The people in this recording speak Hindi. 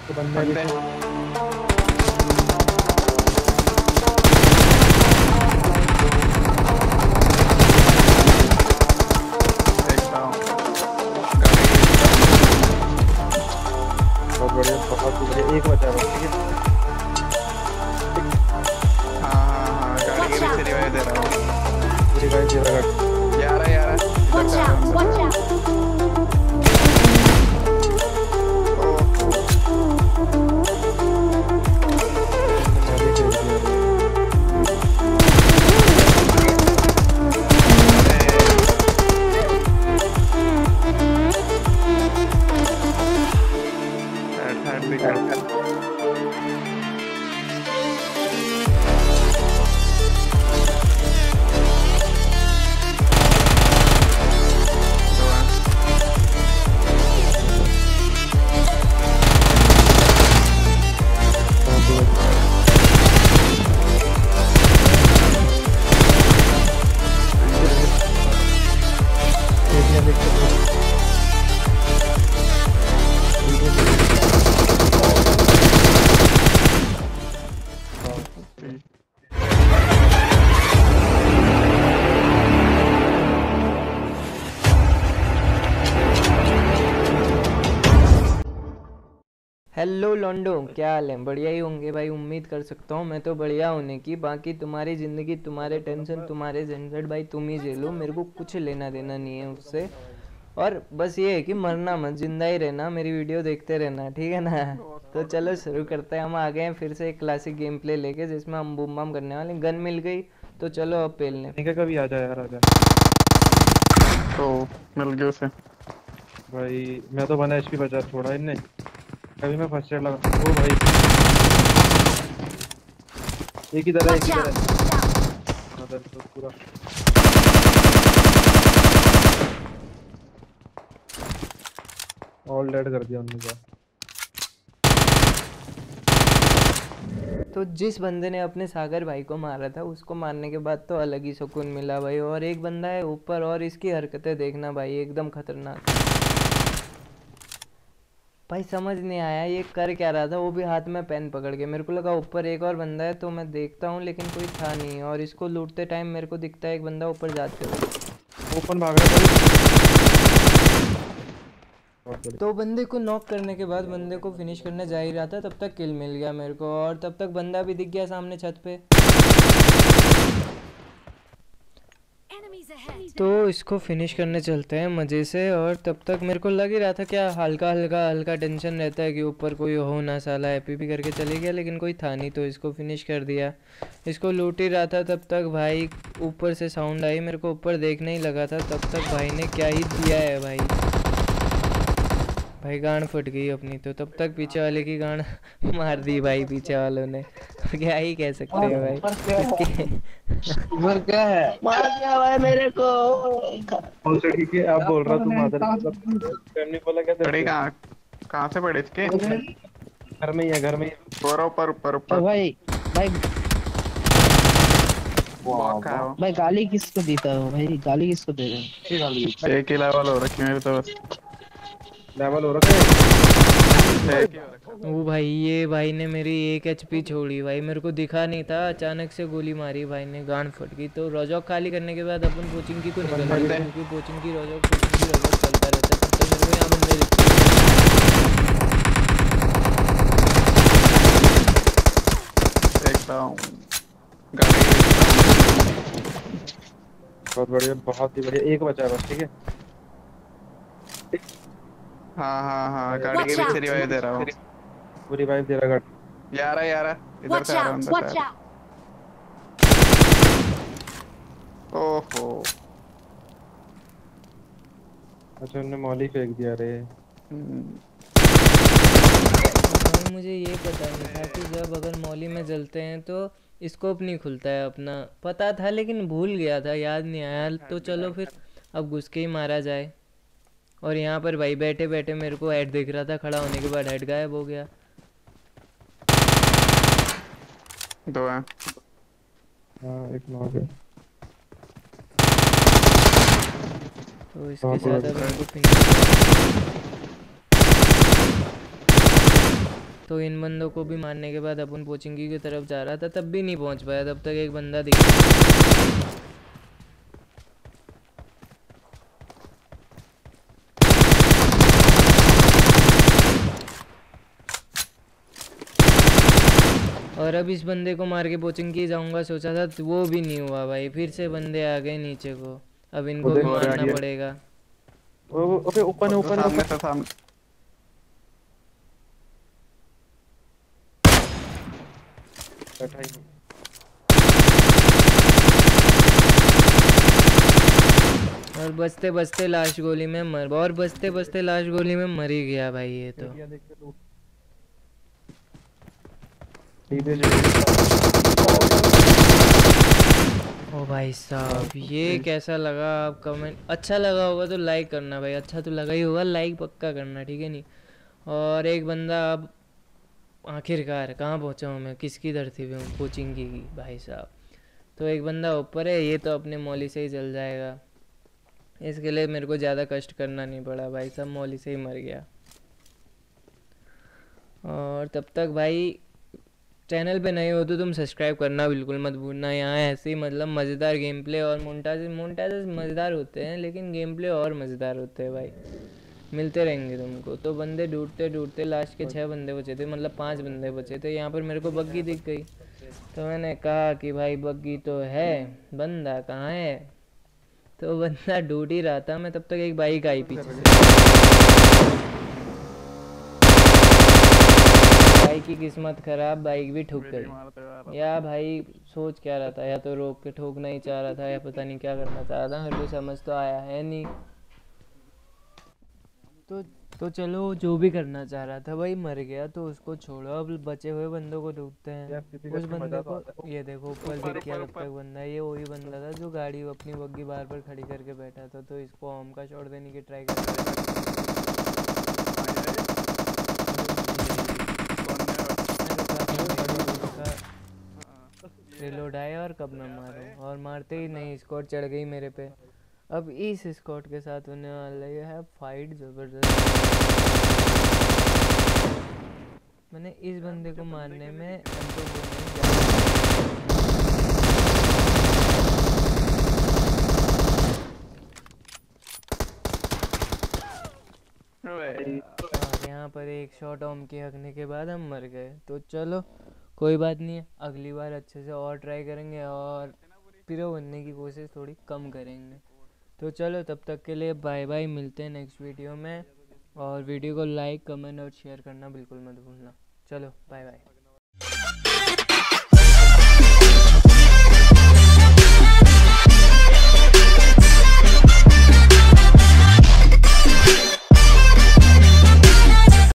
तो बंदे भी बंदे थे। देखता हूँ। गाड़ी के पीछे बहुत बढ़िया, बहुत ही बढ़िया। एक बचा है बस, ठीक है। हाँ हाँ हाँ, गाड़ी के Watch पीछे out! रिवाइव दे रहा हूँ। वो रिवाइव दे रहा गाड़ी। यारा इधर Watch से आ रहा out! हूँ, अंदर से आ Watch रहा out! हूँ। ओहो। अच्छा, हमने मॉली फेंक दिया रे। हम्म, अरे हेड दिखा। दो हैं। बहुत ही बढ़िया। देखने देख सकते ठीक। हेलो लॉन्डो, क्या हाल है? बढ़िया ही होंगे भाई, उम्मीद कर सकता हूँ। मैं तो बढ़िया होने की, बाकी तुम्हारी ज़िंदगी, तुम्हारे टेंशन, तुम्हारे झंझट भाई तुम ही झेलो, मेरे को कुछ लेना देना नहीं है उससे। और बस ये है कि मरना मत, जिंदा ही रहना, मेरी वीडियो देखते रहना, ठीक है ना? तो चलो शुरू करते हैं। हम आ गए हैं फिर से एक क्लासिक गेम प्ले लेके, जिसमें हम बूम बम करने वाले। गन मिल गई तो चलो अब पेलने। नहीं, कभी आ जा यार, आ जा। तो मिल गया उसे। भाई मैं तो 1 HP बचा छोड़ा इनने। कभी मैं फर्स्ट एड लगा। ओ भाई, एक ही तरह, एक Watch ही out! तरह। Watch out! हाँ, तो पूरा ऑल डेड कर दिया उन्होंने। तो जिस बंदे ने अपने सागर भाई को मारा था, उसको मारने के बाद तो अलग ही सुकून मिला भाई। और एक बंदा है ऊपर, और इसकी हरकतें देखना भाई, एकदम खतरनाक भाई। समझ नहीं आया ये कर क्या रहा था, वो भी हाथ में पेन पकड़ के। मेरे को लगा ऊपर एक और बंदा है, तो मैं देखता हूँ, लेकिन कोई था नहीं। और इसको लूटते टाइम मेरे को दिखता है एक बंदा ऊपर जाते हुए। ओपन भाग रहा था। बहुत बढ़िया। तो बंदे को नॉक करने के बाद बंदे को फिनिश करने जा ही रहा था, तब तक किल मिल गया मेरे को। और तब तक बंदा भी दिख गया सामने छत पे। Enemies ahead! तो इसको फिनिश करने चलते हैं मज़े से। और तब तक मेरे को लग ही रहा था, क्या हल्का हल्का हल्का टेंशन रहता है कि ऊपर कोई हो ना, साला एपीपी करके चले गया, लेकिन कोई था नहीं, तो इसको फिनिश कर दिया। इसको लूट ही रहा था तब तक भाई ऊपर से साउंड आई, मेरे को ऊपर देखने ही लगा था, तब तक भाई ने क्या ही दिया है भाई। भाई गांड फट गई अपनी तो, तब तक पीछे वाले की गांड मार दी भाई पीछे वालों ने। क्या ही कह सकते हैं भाई इसके। उम्र क्या है? मार दिया भाई मेरे को। अच्छा ठीक है, आप बोल रहा तुम मादर फैमिली बोला क्या तेरे पड़े से? कहाँ? कहाँ से पड़े इसके? घर में ही है, घर में ही है। ऊपर ऊपर ऊपर तो ऊपर। भाई भाई बहुत खाया वो। भाई गाली किसको देता हो भाई? गाली किसको दे रहे हो? ये गाली एक ही लेवल हो रखी है मेरी तो बस। लेवल हो रखा है। एक ही हो रखा है। वो भाई, ये भाई ने मेरी 1 HP छोड़ी भाई, मेरे को दिखा नहीं था, अचानक से गोली मारी भाई ने, गांड फट गई। तो रोजॉक खाली करने के बाद अपन कोचिंग की को निकल गए, बंदे। क्योंकि कोचिंग की रोजॉक चलता रहता है। तब तक मेरे को यहाँ बंदे दिखते देखता हूँ। गाड़ी के पीछे। बहुत बढ़िया, बहुत ही बढ़िया। एक बचा है बस, ठीक है। हाँ हाँ हाँ, गाड़ी के Watch पीछे out! रिवाइव दे रहा हूँ। वो रिवाइव दे रहा गाड़ी। यारा इधर Watch से आ रहा हूँ, out! अंदर से आ Watch रहा out! हूँ। ओहो। अच्छा, उन्होंने मॉली फेंक दिया रे। हम्म, भाई। मुझे ये पता नहीं था कि जब अगर मौली में जलते हैं तो स्कोप नहीं खुलता है अपना। पता था लेकिन भूल गया था, याद नहीं आया। तो चलो फिर अब घुस के ही मारा जाए। और यहाँ पर भाई बैठे बैठे मेरे को हेड दिख रहा था, खड़ा होने के बाद हेड गायब हो गया। दो हैं। हाँ, एक नॉक है। तो इसके बहुत ही साथ अब बढ़िया। इनको फिनिश। तो इन बंदों को भी मारने के बाद अपन पोचिंगी की तरफ जा रहा था, तब भी नहीं पहुंच पाया, तब तक एक बंदा दिखा। और अब इस बंदे को मार के पोचिंगी जाऊंगा सोचा था, तो वो भी नहीं हुआ भाई। फिर से बंदे आ गए नीचे को, अब इनको भी उधर मारना पड़ेगा। ओके ऊपर ऊपर सामने से सामने। बैठा ही और बचते बचते लास्ट गोली में मर, और बचते बचते लास्ट गोली में मर ही गया भाई ये तो। नहीं। देख के तू सीधे जो ओ भाई साहब, ये कैसा लगा? आप कमेंट, अच्छा लगा होगा तो लाइक करना भाई, अच्छा तो लगा ही होगा, लाइक पक्का करना, ठीक है नहीं? और एक बंदा अब आखिरकार कहाँ पहुँचा हूँ मैं, किसकी धरती पे हूँ? कोचिंग की भाई साहब। तो एक बंदा ऊपर है, ये तो अपने मौली से ही जल जाएगा, इसके लिए मेरे को ज़्यादा कष्ट करना नहीं पड़ा भाई साहब, मौली से ही मर गया। और तब तक भाई चैनल पे नए हो तो तुम सब्सक्राइब करना बिल्कुल मत भूलना। यहाँ ऐसे ही मतलब मज़ेदार गेम प्ले और मोन्टाजेस मज़ेदार होते हैं, लेकिन गेम प्ले और मज़ेदार होते हैं भाई, मिलते रहेंगे तुमको। तो बंदे ढूंढते ढूंढते लास्ट के 6 बंदे बचे थे, मतलब 5 बंदे बचे थे। यहाँ पर मेरे को बग्गी दिख गई, तो मैंने कहा कि भाई बग्गी तो है, बंदा कहाँ है? तो बंदा ढूंढ ही रहा था मैं, तब तक एक बाइक आई पीछे से। बाइक की किस्मत खराब, बाइक भी ठुक गई। या भाई सोच क्या रहा था, या तो रोक के ठोकना ही चाह रहा था, या पता नहीं क्या करना चाह रहा था, मेरे को समझ तो आया है नहीं। तो चलो, जो भी करना चाह रहा था भाई मर गया, तो उसको छोड़ो, अब बचे हुए बंदों को ढूंढते हैं। उस बंदे को ये देखो ऊपर दिख गया, कब तक बंदा है, ये वही बंदा था जो गाड़ी अपनी बग्गी बार पर खड़ी करके बैठा था। तो इसको होम का शॉट देने की ट्राई कर रिलोड आया और कब मैं मारूं, और मारते ही नहीं स्क्वाड चढ़ गई मेरे पे। अब इस स्क्वाड के साथ होने वाला ये है फाइट जबरदस्त। मैंने इस बंदे को मारने में यहाँ पर एक शॉट ऑम के हकने के बाद हम मर गए। तो चलो कोई बात नहीं है, अगली बार अच्छे से और ट्राई करेंगे और प्रो बनने की कोशिश थोड़ी कम करेंगे। तो चलो तब तक के लिए बाय बाय, मिलते हैं नेक्स्ट वीडियो में। और वीडियो को लाइक कमेंट और शेयर करना बिल्कुल मत भूलना। चलो बाय बाय।